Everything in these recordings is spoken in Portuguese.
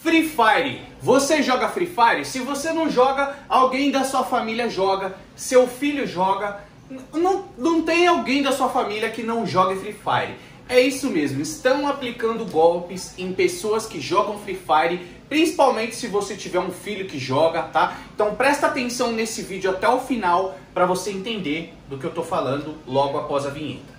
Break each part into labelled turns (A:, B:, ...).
A: Free Fire. Você joga Free Fire? Se você não joga, alguém da sua família joga, seu filho joga. Não tem alguém da sua família que não jogue Free Fire. É isso mesmo, estão aplicando golpes em pessoas que jogam Free Fire, principalmente se você tiver um filho que joga, tá? Então presta atenção nesse vídeo até o final para você entender do que eu tô falando logo após a vinheta.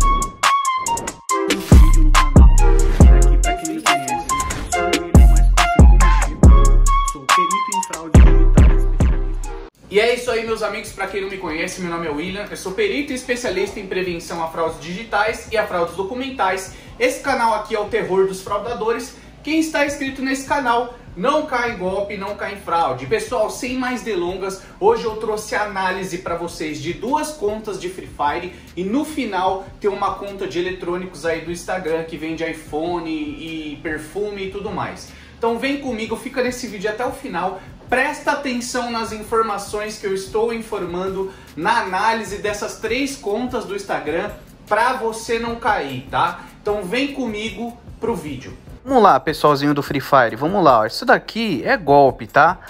A: E é isso aí, meus amigos, para quem não me conhece, meu nome é William, eu sou perito e especialista em prevenção a fraudes digitais e a fraudes documentais. Esse canal aqui é o terror dos fraudadores. Quem está inscrito nesse canal não cai em golpe, não cai em fraude. Pessoal, sem mais delongas, hoje eu trouxe a análise para vocês de duas contas de Free Fire e no final tem uma conta de eletrônicos aí do Instagram que vende iPhone e perfume e tudo mais. Então vem comigo, fica nesse vídeo até o final. Presta atenção nas informações que eu estou informando na análise dessas três contas do Instagram para você não cair, tá? Então vem comigo pro vídeo.
B: Vamos lá, pessoalzinho do Free Fire, vamos lá. Ó. Isso daqui é golpe, tá?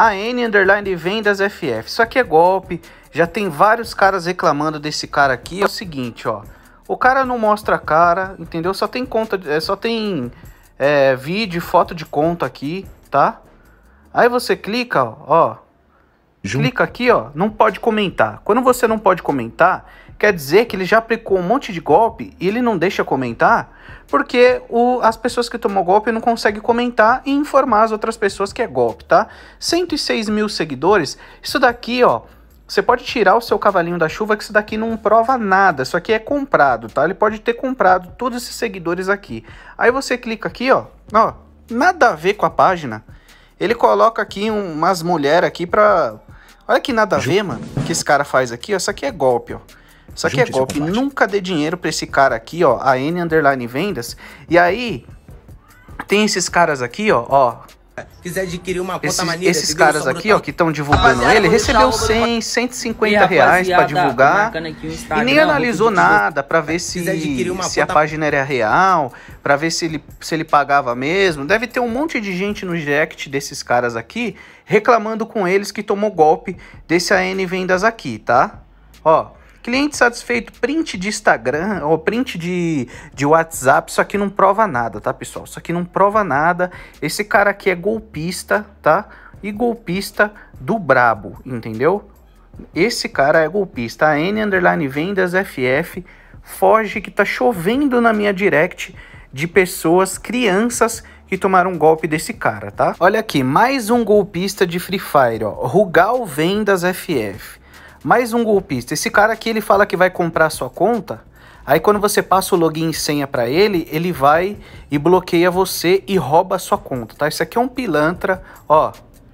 B: AN_Vendas FF. Isso aqui é golpe. Já tem vários caras reclamando desse cara aqui. É o seguinte, ó. O cara não mostra a cara, entendeu? Só tem conta, só tem vídeo e foto de conta aqui, tá? Aí você clica, ó, clica aqui, ó, não pode comentar. Quando você não pode comentar, quer dizer que ele já aplicou um monte de golpe e ele não deixa comentar, porque as pessoas que tomam golpe não conseguem comentar e informar as outras pessoas que é golpe, tá? 106 mil seguidores, isso daqui, ó, você pode tirar o seu cavalinho da chuva que isso daqui não prova nada, isso aqui é comprado, tá? Ele pode ter comprado todos esses seguidores aqui. Aí você clica aqui, ó, nada a ver com a página. Ele coloca aqui umas mulheres aqui pra... Olha que nada a ver, mano, que esse cara faz aqui, ó. Isso aqui é golpe, ó. Isso aqui é golpe. Nunca dê dinheiro pra esse cara aqui, ó. AN_Vendas. E aí, tem esses caras aqui, ó.
C: Quiser adquirir uma conta maneira...
B: Esses caras aqui, ó, que estão divulgando ele, recebeu 100, 150 reais pra divulgar e nem analisou nada pra ver se a página era real, pra ver se ele pagava mesmo. Deve ter um monte de gente no direct desses caras aqui reclamando com eles que tomou golpe desse AN_Vendas aqui, tá? Ó, cliente satisfeito, print de Instagram ou print de WhatsApp, isso aqui não prova nada, tá, pessoal? Isso aqui não prova nada. Esse cara aqui é golpista, tá? E golpista do brabo, entendeu? Esse cara é golpista. AN_Vendas FF. Foge que tá chovendo na minha direct de pessoas, crianças, que tomaram um golpe desse cara, tá? Olha aqui, mais um golpista de Free Fire, ó. Rugal Vendas FF. Mais um golpista. Esse cara aqui, ele fala que vai comprar a sua conta. Aí quando você passa o login e senha pra ele, ele vai e bloqueia você e rouba a sua conta, tá? Isso aqui é um pilantra, ó.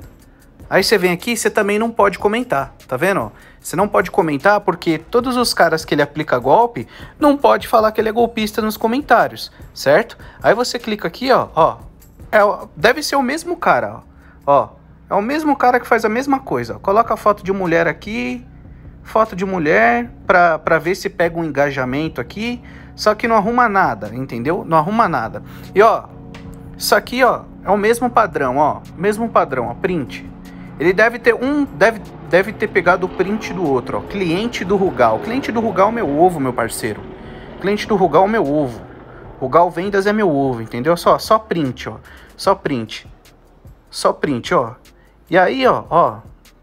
B: Aí você vem aqui, você também não pode comentar, tá vendo? Ó? Você não pode comentar porque todos os caras que ele aplica golpe, não pode falar que ele é golpista nos comentários, certo? Aí você clica aqui, ó. Deve ser o mesmo cara, ó. É o mesmo cara que faz a mesma coisa, ó. Coloca a foto de mulher aqui... Foto de mulher pra ver se pega um engajamento aqui. Só que não arruma nada, entendeu? Não arruma nada. E ó, isso aqui ó, é o mesmo padrão, ó. Mesmo padrão, ó, print. Ele deve ter deve ter pegado o print do outro, ó. Cliente do Rugal. Cliente do Rugal é meu ovo, meu parceiro. Cliente do Rugal é meu ovo. Rugal Vendas é meu ovo, entendeu? Só print, ó. Só print. Só print, ó. E aí, ó.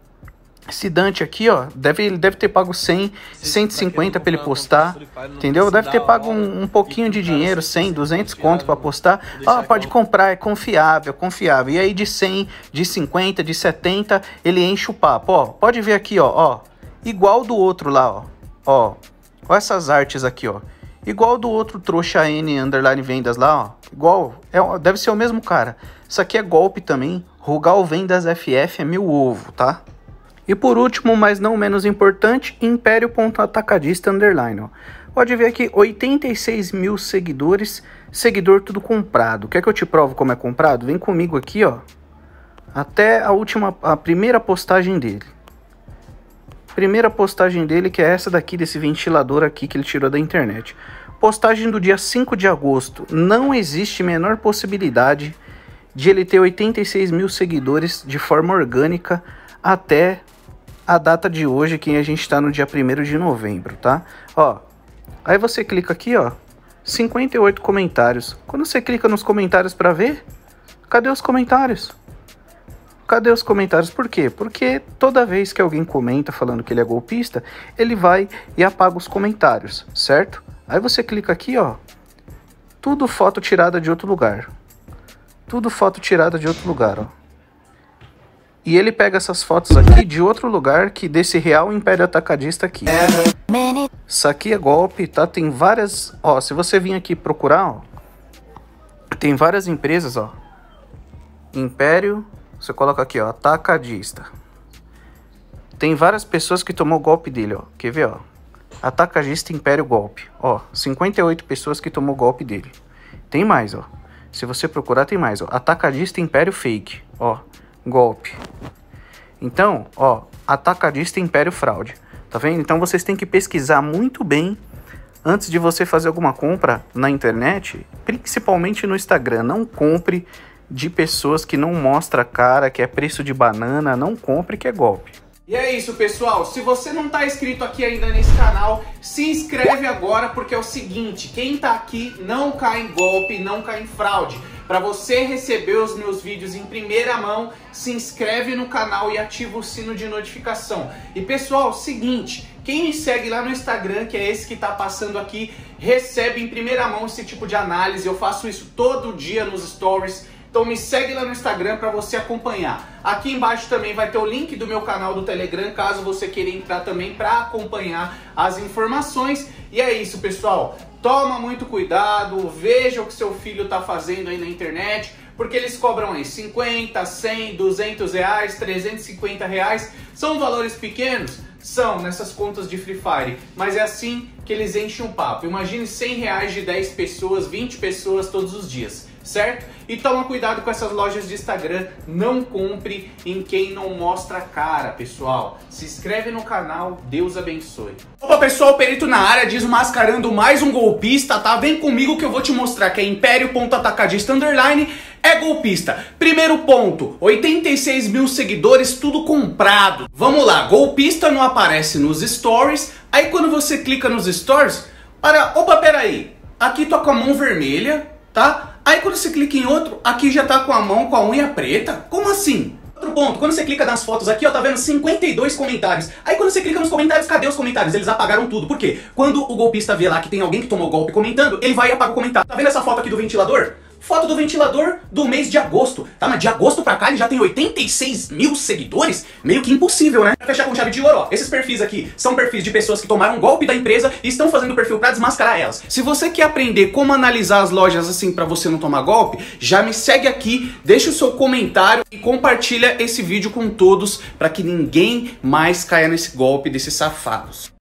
B: Esse Dante aqui, ó, ele deve ter pago 100, 150 pra ele postar, entendeu? Deve ter pago um pouquinho de dinheiro, 100, 200 conto pra postar. Ó, pode comprar, é confiável, confiável. E aí de 100, de 50, de 70, ele enche o papo, ó. Pode ver aqui, ó, igual do outro lá, ó. Ó essas artes aqui, ó. Igual do outro trouxa AN_Vendas lá, ó. Igual, deve ser o mesmo cara. Isso aqui é golpe também. Rugal Vendas FF é meu ovo, tá? E por último, mas não menos importante, Império.atacadista_. Ó. Pode ver aqui, 86 mil seguidores, seguidor tudo comprado. Quer que eu te provo como é comprado? Vem comigo aqui, ó. Até a primeira postagem dele. Primeira postagem dele, que é essa daqui, desse ventilador aqui que ele tirou da internet. Postagem do dia 5 de agosto. Não existe menor possibilidade de ele ter 86 mil seguidores de forma orgânica até a data de hoje, que a gente está no dia 1º de novembro, tá? Ó, aí você clica aqui, ó, 58 comentários. Quando você clica nos comentários para ver, cadê os comentários? Cadê os comentários? Por quê? Porque toda vez que alguém comenta falando que ele é golpista, ele vai e apaga os comentários, certo? Aí você clica aqui, ó, tudo foto tirada de outro lugar. Tudo foto tirada de outro lugar, ó. E ele pega essas fotos aqui de outro lugar, que desse real império atacadista aqui. Isso aqui é golpe, tá? Tem várias... Ó, se você vir aqui procurar, ó, tem várias empresas, ó. Império, você coloca aqui, ó, atacadista. Tem várias pessoas que tomou golpe dele, ó. Quer ver, ó? Atacadista Império Golpe. Ó, 58 pessoas que tomou golpe dele. Tem mais, ó. Se você procurar, tem mais, ó. Atacadista Império Fake. Ó, golpe. Então, ó, Atacadista Império Fraude. Tá vendo? Então vocês têm que pesquisar muito bem antes de você fazer alguma compra na internet, principalmente no Instagram. Não compre de pessoas que não mostram a cara, que é preço de banana. Não compre, que é golpe.
A: E é isso, pessoal. Se você não está inscrito aqui ainda nesse canal, se inscreve agora, porque é o seguinte, quem está aqui não cai em golpe, não cai em fraude. Para você receber os meus vídeos em primeira mão, se inscreve no canal e ativa o sino de notificação. E pessoal, seguinte, quem me segue lá no Instagram, que é esse que está passando aqui, recebe em primeira mão esse tipo de análise. Eu faço isso todo dia nos stories. Então me segue lá no Instagram para você acompanhar. Aqui embaixo também vai ter o link do meu canal do Telegram, caso você queira entrar também para acompanhar as informações. E é isso, pessoal. Toma muito cuidado, veja o que seu filho está fazendo aí na internet, porque eles cobram aí 50, 100, 200 reais, 350 reais. São valores pequenos? São, nessas contas de Free Fire, mas é assim que eles enchem o papo. Imagine 100 reais de 10 pessoas, 20 pessoas todos os dias, certo? E toma cuidado com essas lojas de Instagram, não compre em quem não mostra a cara, pessoal. Se inscreve no canal, Deus abençoe. Opa, pessoal, Perito na área, desmascarando mais um golpista, tá? Vem comigo que eu vou te mostrar que é Império.atacadista _ é golpista. Primeiro ponto, 86 mil seguidores, tudo comprado. Vamos lá, golpista não aparece nos stories, aí quando você clica nos stories, opa, peraí, aqui tô com a mão vermelha, tá? Aí quando você clica em outro, aqui já tá com a mão com a unha preta? Como assim? Outro ponto, quando você clica nas fotos aqui, ó, tá vendo 52 comentários. Aí quando você clica nos comentários, cadê os comentários? Eles apagaram tudo. Por quê? Quando o golpista vê lá que tem alguém que tomou golpe comentando, ele vai e apaga o comentário. Tá vendo essa foto aqui do ventilador? Foto do ventilador do mês de agosto, tá? Mas de agosto pra cá ele já tem 86 mil seguidores? Meio que impossível, né? Pra fechar com chave de ouro, ó, esses perfis aqui são perfis de pessoas que tomaram golpe da empresa e estão fazendo perfil pra desmascarar elas. Se você quer aprender como analisar as lojas assim pra você não tomar golpe, já me segue aqui, deixa o seu comentário e compartilha esse vídeo com todos pra que ninguém mais caia nesse golpe desses safados.